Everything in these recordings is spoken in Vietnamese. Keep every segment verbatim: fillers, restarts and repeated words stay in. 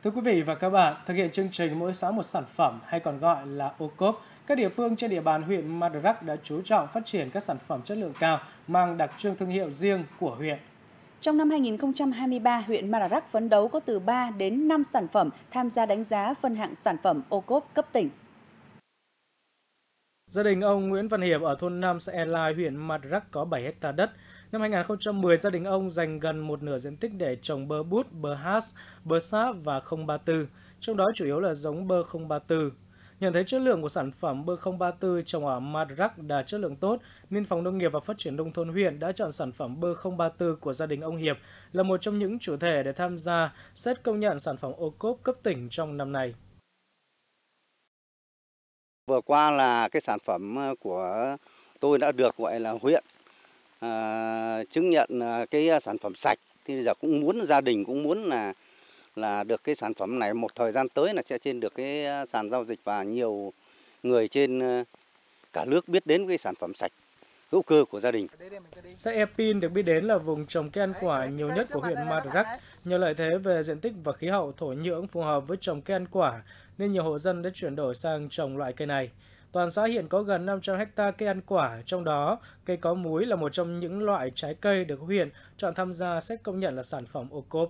Thưa quý vị và các bạn, thực hiện chương trình Mỗi xã một sản phẩm hay còn gọi là ô cốp, các địa phương trên địa bàn huyện Madarak đã chú trọng phát triển các sản phẩm chất lượng cao mang đặc trưng thương hiệu riêng của huyện. Trong năm hai nghìn không trăm hai mươi ba, huyện Madarak phấn đấu có từ ba đến năm sản phẩm tham gia đánh giá phân hạng sản phẩm ô cốp cấp tỉnh. Gia đình ông Nguyễn Văn Hiệp ở thôn năm xã E Lai, huyện Madarak có bảy héc ta đất. Năm hai nghìn không trăm mười, gia đình ông dành gần một nửa diện tích để trồng bơ bút, bơ hát, bơ sáp và không ba tư, trong đó chủ yếu là giống bơ không ba tư. Nhận thấy chất lượng của sản phẩm bơ không ba tư trồng ở Madarak đạt chất lượng tốt, nên Phòng Nông nghiệp và Phát triển Nông thôn huyện đã chọn sản phẩm bơ không ba tư của gia đình ông Hiệp là một trong những chủ thể để tham gia xét công nhận sản phẩm ô cốp cấp tỉnh trong năm nay. Vừa qua là cái sản phẩm của tôi đã được gọi là huyện à, chứng nhận cái sản phẩm sạch. Thì bây giờ cũng muốn gia đình cũng muốn là là được cái sản phẩm này một thời gian tới là sẽ trên được cái sàn giao dịch và nhiều người trên cả nước biết đến cái sản phẩm sạch hữu cơ của gia đình. Xã Epin được biết đến là vùng trồng cây ăn quả nhiều nhất của huyện Madarak. Nhờ lợi thế về diện tích và khí hậu thổ nhưỡng phù hợp với trồng cây ăn quả nên nhiều hộ dân đã chuyển đổi sang trồng loại cây này. Toàn xã hiện có gần năm trăm héc ta cây ăn quả, trong đó cây có múi là một trong những loại trái cây được huyện chọn tham gia xét công nhận là sản phẩm ô cốp.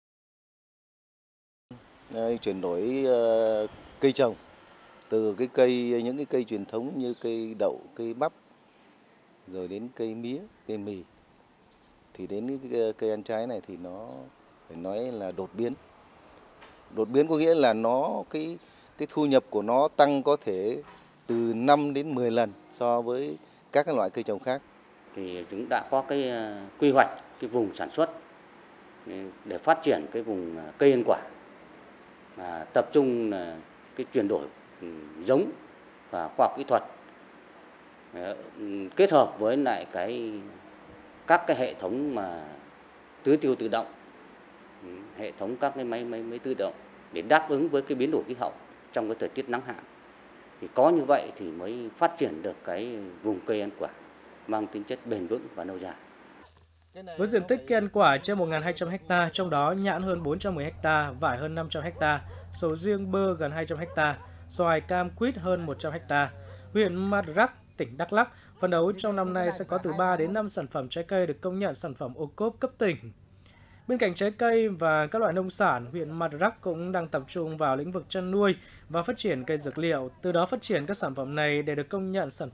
Chuyển đổi uh, cây trồng từ cái cây những cái cây truyền thống như cây đậu, cây bắp, rồi đến cây mía, cây mì, thì đến cái cây ăn trái này thì nó phải nói là đột biến. Đột biến có nghĩa là nó cái cái thu nhập của nó tăng có thể từ năm đến mười lần so với các cái loại cây trồng khác. Thì chúng đã có cái quy hoạch cái vùng sản xuất để phát triển cái vùng cây ăn quả, à, tập trung là cái chuyển đổi giống và khoa học kỹ thuật, kết hợp với lại cái các cái hệ thống mà tưới tiêu tự động, hệ thống các cái máy máy máy tự động để đáp ứng với cái biến đổi khí hậu trong cái thời tiết nắng hạn. Thì có như vậy thì mới phát triển được cái vùng cây ăn quả mang tính chất bền vững và lâu dài. Với diện tích cây ăn quả trên một nghìn hai trăm héc ta, trong đó nhãn hơn bốn trăm mười héc ta, vải hơn năm trăm héc ta, sầu riêng bơ gần hai trăm héc ta, xoài cam quýt hơn một trăm héc ta, huyện Madarak, tỉnh Đắk Lắk phấn đấu trong năm nay sẽ có từ ba đến năm sản phẩm trái cây được công nhận sản phẩm ô cốp cấp tỉnh. Bên cạnh trái cây và các loại nông sản, huyện Madarak cũng đang tập trung vào lĩnh vực chăn nuôi và phát triển cây dược liệu, từ đó phát triển các sản phẩm này để được công nhận sản